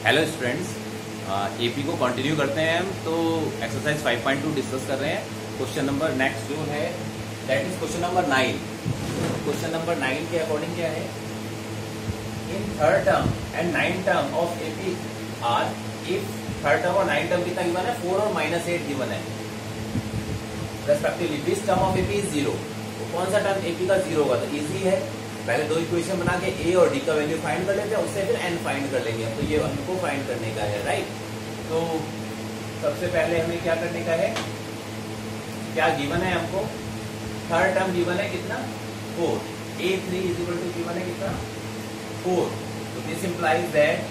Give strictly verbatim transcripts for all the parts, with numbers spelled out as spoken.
Hello students, AP को continue करते हैं हम। तो exercise five point two discuss कर रहे हैं। क्वेश्चन नंबर नेक्स्ट जो है that is question number nine. Question number nine के अकॉर्डिंग क्या है, in third term and nine term of AP are if third term और नाइन टर्म कितना गिवन है, फोर और माइनस एट गिवन है respectively. This term of AP is zero. तो कौन सा टर्म एपी का जीरो होगा? तो इजी है, पहले दो इक्वेशन बना के ए और डी का वैल्यू फाइंड कर लेते हैं, उससे फिर एन फाइंड कर लेंगे। तो ये हमको फाइंड करने का है, राइट। तो सबसे पहले हमें क्या करने का है, क्या गिवन है हमको, थर्ड टर्म गिवन है कितना, four. A three is equal to given है कितना, फोर। तो this implies that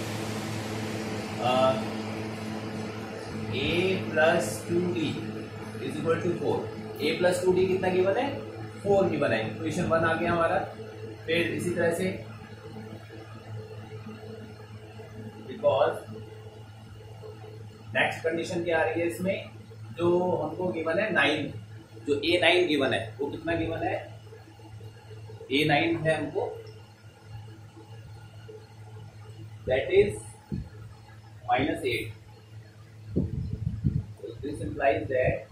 A plus two D is equal to four. A plus two D कितना गिवन है, फोर गिवन है। इक्वेशन वन आ गया हमारा। फिर इसी तरह से बिकॉज नेक्स्ट कंडीशन क्या आ रही है इसमें, जो हमको गिवन है नाइन, जो ए नाइन गिवन है वो कितना गिवन है, ए नाइन है हमको, that is minus eight. This implies that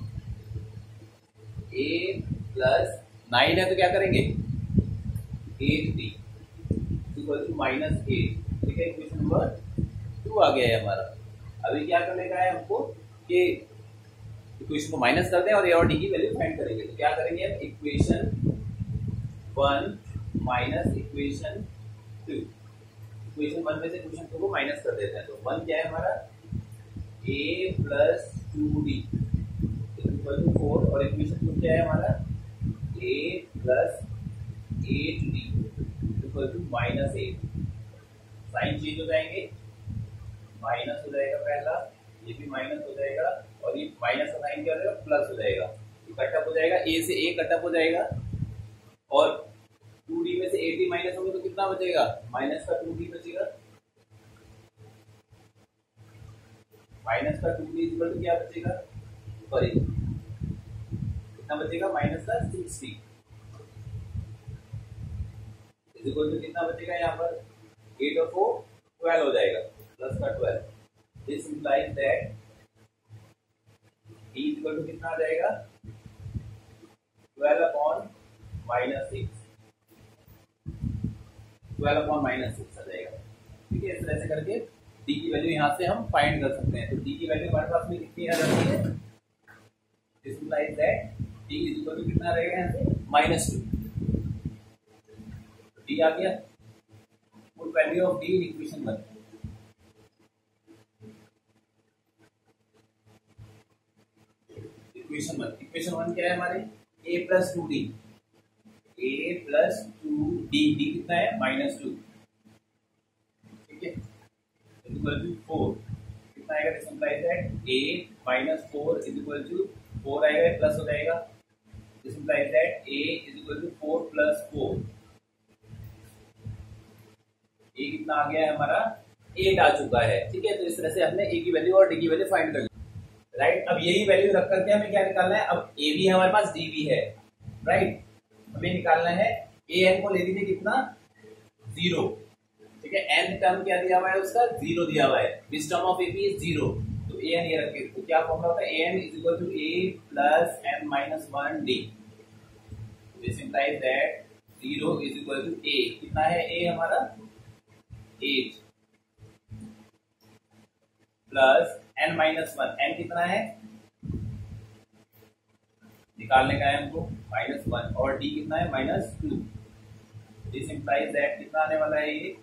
A plus nine है तो क्या करेंगे, eight D equal to minus eight. ठीक है, इक्वेशन नंबर टू आ गया है हमारा। अभी क्या करने का है हमको कि इक्वेशन को माइनस कर दें और ए और डी की वैल्यू फाइंड करेंगे। तो क्या करेंगे, equation one minus equation two. Equation one में से इक्वेशन टू को माइनस कर देते हैं। तो वन क्या है हमारा, A plus two D equal to four, और इक्वेशन टू क्या है हमारा, A plus eight D equal to minus eight. Sign change हो जाएंगे, माइनस हो जाएगा पहला, ये भी माइनस हो जाएगा, और ये माइनस का साइन क्या हो जाएगा, प्लस हो जाएगा। ये कटअप हो जाएगा, ए से ए कटअप हो जाएगा, और टू डी में से एट डी माइनस होगा तो कितना बचेगा, माइनस का टू डी बचेगा। माइनस का टू डी इक्वल टू क्या बचेगा, सॉरी कितना बचेगा, माइनस का सिक्स डी इक्वल टू कितना बचेगा यहाँ पर, एट और फोर ट्वेल्व हो जाएगा, प्लस का twelve. This implies that D equal to कितना आ जाएगा, twelve upon minus six, twelve upon minus six आ जाएगा। ठीक है, इस तरह से करके डी की वैल्यू यहाँ से हम फाइंड कर सकते हैं। तो डी की वैल्यू हमारे पास में कितनी आ जाती है, this implies that D equal to कितना रहेगा यहाँ से, माइनस टू। डी आ गया, full value of D in equation one. Equation one equation one क्या है हमारे, A plus two D, A plus two D, D कितना है, माइनस टू। ठीक है, इक्वल टू फोर, कितना आएगा, this implies that A minus four is equal to four आएगा, प्लस हो जाएगा। This implies that A is equal to four plus four. A कितना आ गया है हमारा, एट आ चुका है। ठीक है, तो इस तरह से हमने ए की वैल्यू और डी की वैल्यू फाइंड कर ली, राइट। अब यही वैल्यू रख करके हमें क्या निकालना है, अब ए भी हमारे पास, डी भी है, राइट। हमें निकालना है ए एन को ले लीजिए कितना, जीरो। ठीक है, एन टर्म क्या दिया हुआ है उसका, जीरो दिया हुआ है। This term of AP is zero, तो ए एन ये रखे। तो क्या फॉर्मूला होता है, A N is equal to A plus N minus one D. This implies that zero is equal to A, कितना है ए हमारा, eight plus N minus one, N कितना है निकालने का है हमको, माइनस वन, और डी कितना है, minus two. This implies that कितना आने वाला है, ये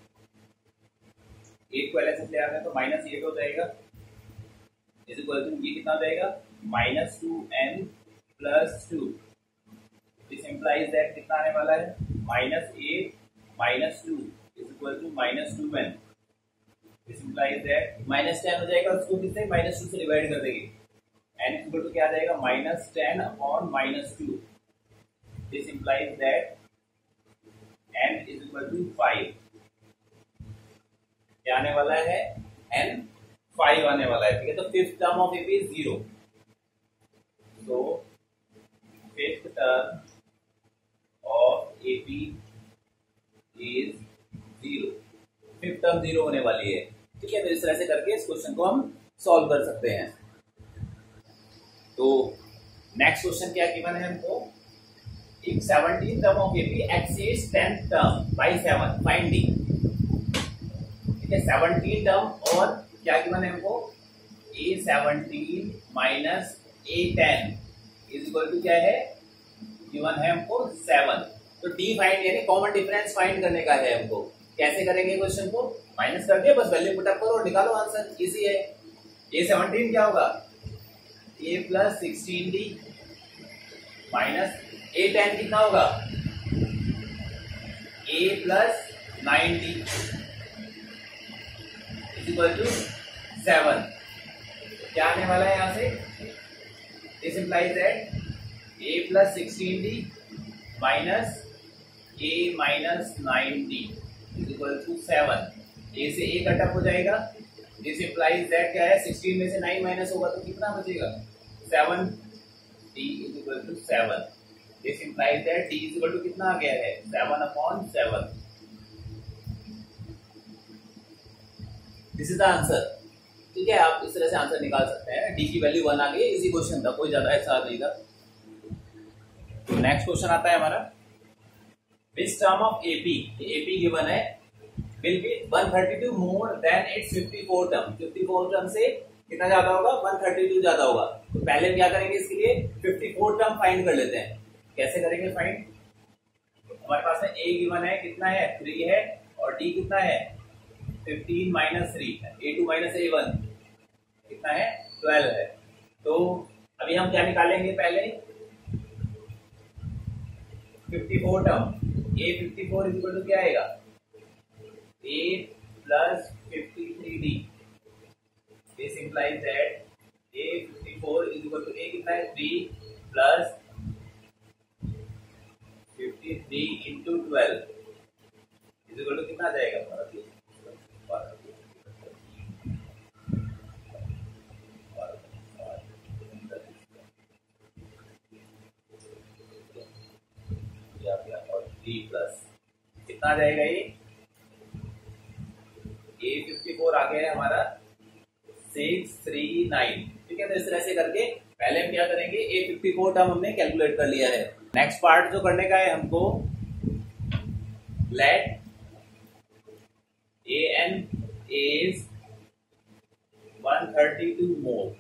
एट को एल ले आ गए तो माइनस एट हो जाएगा, इज इक्वल टू ये कितना हो जाएगा, minus two N plus two. This implies that कितना आने वाला है, minus eight minus two is equal to minus two N. This implies that minus ten हो जाएगा, उसको किससे, माइनस टू से डिवाइड कर देंगे। एन इक्वल टू क्या आ जाएगा, minus ten upon minus two. This implies that N is equal to five. क्या आने वाला है, एन फाइव आने वाला है। ठीक है, तो fifth term of AP is zero. So fifth term of AP is zero. Fifth term zero होने वाली है। ठीक है, तो इस तरह से करके इस क्वेश्चन को हम सॉल्व कर सकते हैं। तो नेक्स्ट क्वेश्चन क्या गिवन है हमको, if seventeenth term of A P exceeds tenth term by seven, find D। ठीक है, सेवनटीन टर्म और क्या गिवन है हमको, A seventeen minus A ten is equal to क्या है, गिवन है हमको सेवन। तो D फाइंड यानी कॉमन डिफरेंस फाइंड करने का है हमको। कैसे करेंगे क्वेश्चन को, माइनस करके बस वैल्यू पुट अप करो और निकालो आंसर, इजी है। A सेवनटीन क्या होगा, A plus sixteen D minus A ten कितना होगा, A plus nine D equal to seven. क्या आने वाला है यहाँ से, this implies that A plus sixteen D minus A minus nine D equal to seven. A से A कट अप हो जाएगा, दिस इंप्लाइज दैट क्या है, सिक्सटीन में से नाइन माइनस होगा तो कितना बचेगा, seven. D is equal to seven. This implies that D is equal to कितना आ गया है, seven upon seven. This is the answer. ठीक है, आप इस तरह से आंसर निकाल सकते हैं। D की वैल्यू वन आ गई, इजी क्वेश्चन था, कोई ज्यादा ऐसा नहीं था। तो नेक्स्ट क्वेश्चन आता है हमारा, which term of A P, A P given है, will be one thirty two more than its fifty four term. Fifty four term से कितना ज्यादा होगा, वन थर्टी टू ज्यादा होगा। तो पहले क्या करेंगे, इसके लिए फिफ्टी फोर टर्म फाइंड कर लेते हैं। कैसे करेंगे फाइंड, हमारे पास में A गिवन है, कितना है, थ्री है, और D कितना है, fifteen minus three, A two minus A one कितना है, ट्वेल्व है। तो अभी हम क्या निकालेंगे, पहले fifty four term, A fifty four equal to क्या आएगा, A plus fifty three D. This implies that A fifty four equal to A कितना है, three plus fifty three into twelve equal to कितना आ जाएगा हमारा, प्लस कितना आ जाएगा, ये A फिफ्टी फोर आ गया है हमारा सिक्स थ्री नाइन। ठीक है, तो इस तरह से करके पहले हम क्या करेंगे, A फिफ्टी फोर टर्म हमने कैलकुलेट कर लिया है। नेक्स्ट पार्ट जो करने का है हमको, let A n is one thirty two more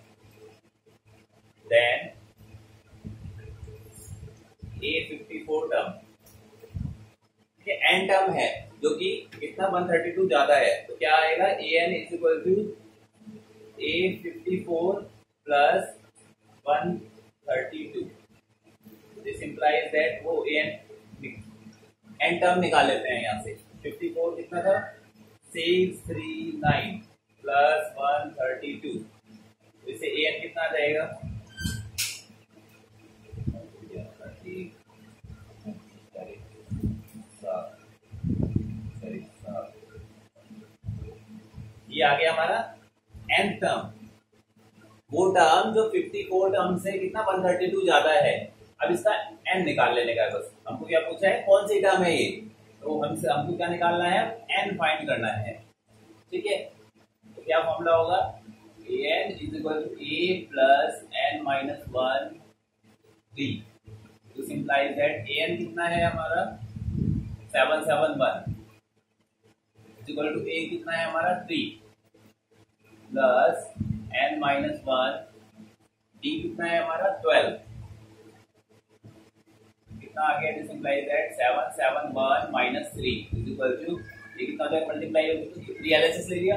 than A fifty four term. N term है जो कि कितना वन थर्टी टू ज्यादा है, तो क्या आएगा, A N is equal to A fifty four plus one thirty two. This implies that वो ए एन एन टर्म निकाल लेते हैं यहाँ से। फिफ्टी फोर कितना था, six three nine plus one thirty two, इससे ए एन कितना आ जाएगा, ये आ गया हमारा एन टर्म, वो टर्म जो फिफ्टी फोर टर्म से कितना वन थर्टी टू ज्यादा है। अब इसका एन निकाल लेने का है बस। हमको क्या पूछा है, कौन सी टर्म है ये, तो हमसे हमको क्या निकालना है, एन फाइंड करना है। ठीक है, तो क्या फॉर्मूला होगा, A N is equal to A plus N minus one D. This implies that A N कितना है हमारा, seven seven one equal to A कितना है हमारा, three plus N minus one, D कितना है हमारा, ट्वेल्व कितना आ गया, this implies that seven seven one minus three is equal to, ये कितना हो जाएगा, मल्टीप्लाई होगा तो थ्री एलएचएस ले लिया,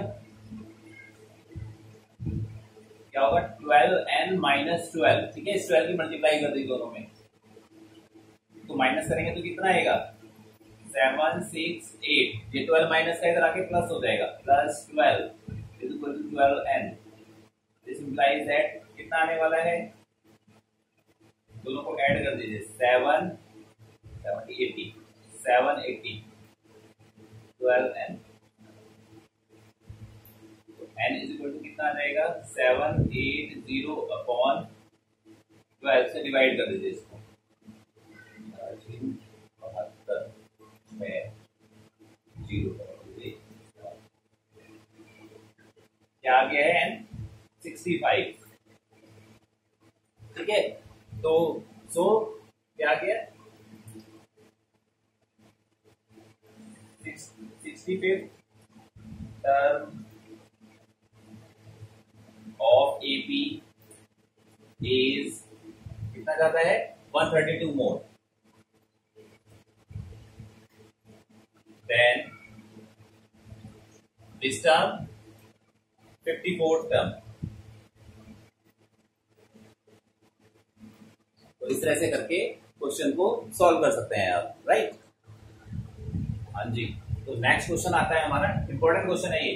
क्या होगा, ट्वेल्व एन माइनस ट्वेल्व। ठीक है, इस ट्वेल्व की मल्टीप्लाई कर दी दोनों में, तो माइनस करेंगे तो कितना आएगा, सेवन सिक्स एट, ये ट्वेल्व माइनस का इधर आके प्लस हो जाएगा, plus twelve is equal to twelve N. This implies that कितना आने वाला है, दोनों को ऐड कर दीजिए, seven seven eighty, seven eighty twelve N, तो एन इज इक्वल टू कितना आ जाएगा, seven eight zero upon twelve से डिवाइड कर दीजिए इसको, बहत्तर में जीरो क्या आ गया है एन सिक्सटी फाइव। ठीक है, तो सो क्या आ गया sixty fifth term of AP is कितना जाता है one thirty two more than this term fifty fourth term. तो इस तरह से करके क्वेश्चन को सॉल्व कर सकते हैं आप, राइट। हाँ जी, तो नेक्स्ट क्वेश्चन आता है हमारा, इंपॉर्टेंट क्वेश्चन है ये।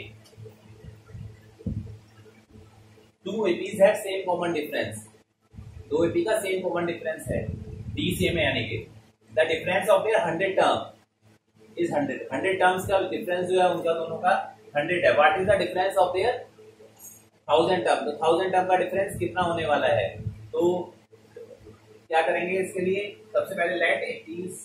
Two APs have same common difference, दो एपी का सेम कॉमन डिफरेंस है, डी सेम है, यानी कि the difference of their hundred term is hundred. Hundred terms का डिफरेंस जो है उनका दोनों का हंड्रेड है। What is the difference of their thousand term? तो थाउजेंड टर्म का डिफरेंस कितना होने वाला है? तो क्या करेंगे इसके लिए? सबसे पहले let APs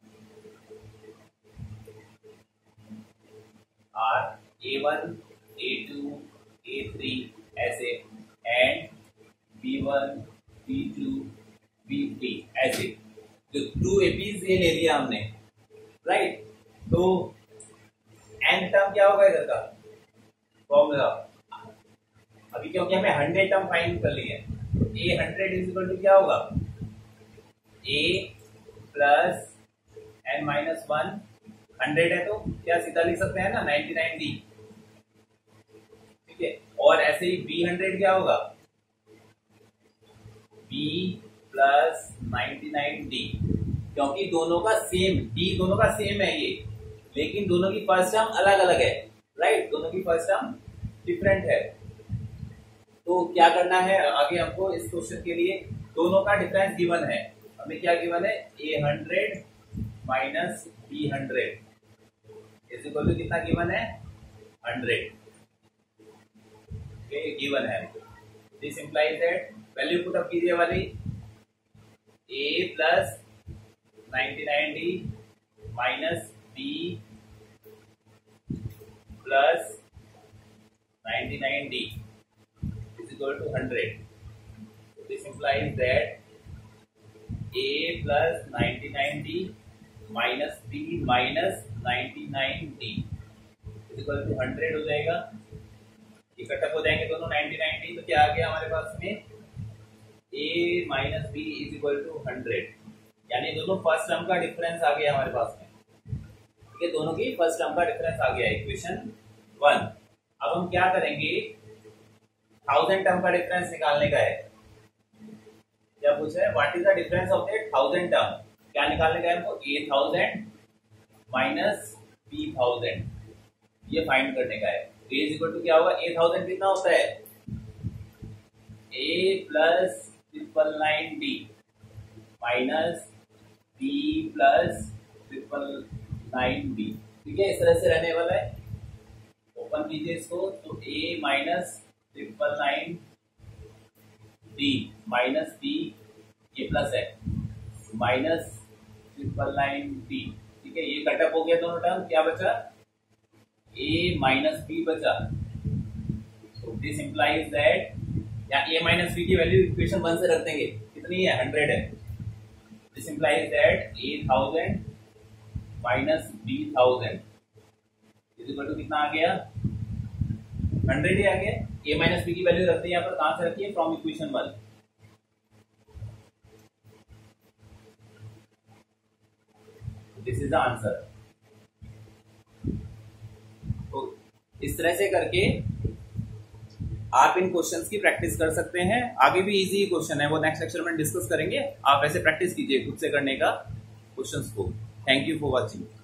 are A one A two A three ऐसे and B one B two B three ऐसे, जो टू एपीज ये ले लिया हमने, राइट। तो एन टर्म क्या होगा इधर का फॉर्मूला? अभी क्योंकि हमें हंड्रेड टर्म फाइंड कर लिए हैं, A hundred is equal to क्या होगा A plus N minus one. Hundred है तो क्या सीधा लिख सकते हैं ना नाइनटी नाइन डी, ठीक है। और ऐसे ही बी हंड्रेड क्या होगा B plus ninety nine D, क्योंकि दोनों का सेम डी दोनों का सेम है ये, लेकिन दोनों की फर्स्ट टर्म अलग अलग है, राइट। दोनों की फर्स्ट टर्म डिफरेंट है। तो क्या करना है आगे हमको इस क्वेश्चन के लिए? दोनों का डिफरेंस गिवन है, हमें क्या गिवन है A hundred minus B hundred is equal to कितना गिवन है हंड्रेड, गिवन है। This implies that value put up कीजिए वाली A plus ninety nine D minus B plus ninety nine D is equal to hundred. This implies that a plus ninety-nine d minus b minus ninety-nine d is equal to hundred हो जाएगा। इकट्ठा हो जाएंगे दोनों ninety-nine d, तो क्या आ गया हमारे पास में a minus b is equal to hundred, यानी दोनों फर्स्ट टर्म का डिफरेंस आ गया हमारे पास में, ठीक है। दोनों की फर्स्ट टर्म का डिफरेंस आ गया इक्वेशन वन। अब हम क्या करेंगे, थाउजेंड टर्म का डिफरेंस निकालने का है। क्या पूछा है what is the difference of that thousand term? क्या निकालने का है हमको? A thousand minus B thousand, ये फाइंड करने का है। ए इज इक्वल टू क्या होगा, ए थाउजेंड कितना होता है A plus triple nine D minus B plus triple nine D, ठीक है। इस तरह से रहने वाला है। ओपन कीजिए इसको, तो A minus triple nine D minus B, ये प्लस है, माइनस ट्रिपल नाइन डी, ठीक है। ये कटअप हो गया दोनों टर्म, क्या बचा ए माइनस बी बचा। तो दिस इंप्लाइज दैट, या ए माइनस बी की वैल्यू इक्वेशन वन से रख देंगे, कितनी है हंड्रेड है। This implies that A thousand minus B thousand is equal to कितना आ गया हंड्रेड ही आ गया। ए माइनस बी की वैल्यू रखते हैं यहाँ पर, कहां से रखिए from equation one. This is the answer. तो इस तरह से करके आप इन क्वेश्चंस की प्रैक्टिस कर सकते हैं। आगे भी इजी क्वेश्चन है, वो नेक्स्ट लेक्चर में डिस्कस करेंगे। आप ऐसे प्रैक्टिस कीजिए खुद से करने का क्वेश्चंस को। Thank you for watching.